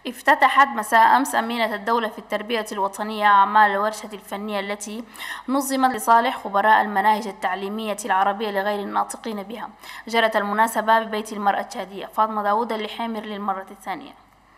افتتحت مساء أمس أمينة الدولة في التربية الوطنية أعمال الورشة الفنية التي نظمت لصالح خبراء المناهج التعليمية العربية لغير الناطقين بها. جرت المناسبة ببيت المرأة التشادية. فاطمة داود الحامر للمرة الثانية.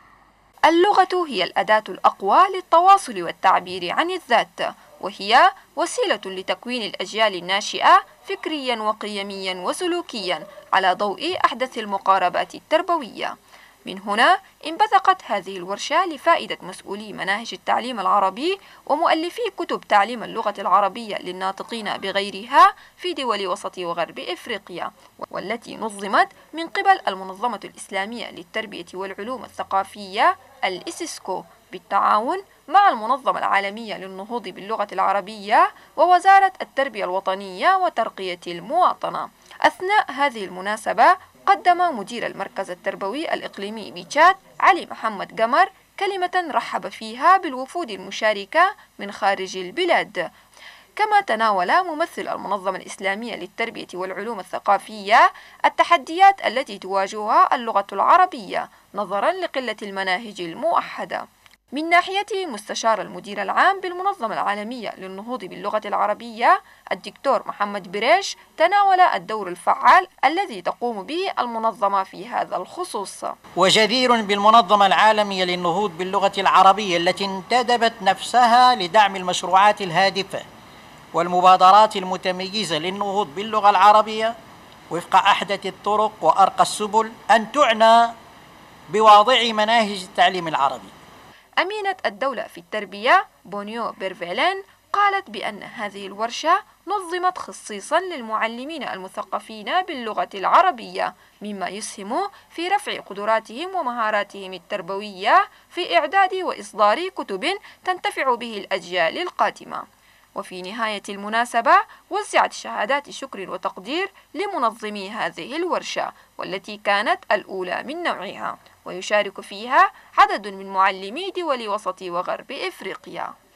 اللغة هي الأداة الأقوى للتواصل والتعبير عن الذات، وهي وسيلة لتكوين الأجيال الناشئة فكريا وقيميا وسلوكيا على ضوء أحدث المقاربات التربوية. من هنا انبثقت هذه الورشة لفائدة مسؤولي مناهج التعليم العربي ومؤلفي كتب تعليم اللغة العربية للناطقين بغيرها في دول وسط وغرب إفريقيا، والتي نظمت من قبل المنظمة الإسلامية للتربية والعلوم الثقافية الإسيسكو بالتعاون مع المنظمة العالمية للنهوض باللغة العربية ووزارة التربية الوطنية وترقية المواطنة. أثناء هذه المناسبة قدم مدير المركز التربوي الإقليمي بتشاد علي محمد قمر كلمة رحب فيها بالوفود المشاركة من خارج البلاد. كما تناول ممثل المنظمة الإسلامية للتربية والعلوم الثقافية التحديات التي تواجهها اللغة العربية نظرا لقلة المناهج الموحدة. من ناحيته مستشار المدير العام بالمنظمة العالمية للنهوض باللغة العربية الدكتور محمد بريش تناول الدور الفعال الذي تقوم به المنظمة في هذا الخصوص. وجدير بالمنظمة العالمية للنهوض باللغة العربية التي انتدبت نفسها لدعم المشروعات الهادفة والمبادرات المتميزة للنهوض باللغة العربية وفق أحدث الطرق وأرقى السبل أن تعنى بواضع مناهج التعليم العربي. أمينة الدولة في التربية بونيو بيرفيلين قالت بأن هذه الورشة نظمت خصيصا للمعلمين المثقفين باللغة العربية، مما يسهم في رفع قدراتهم ومهاراتهم التربوية في إعداد وإصدار كتب تنتفع به الأجيال القادمة. وفي نهاية المناسبة وزعت شهادات شكر وتقدير لمنظمي هذه الورشة، والتي كانت الأولى من نوعها، ويشارك فيها عدد من معلمي دول وسط وغرب إفريقيا.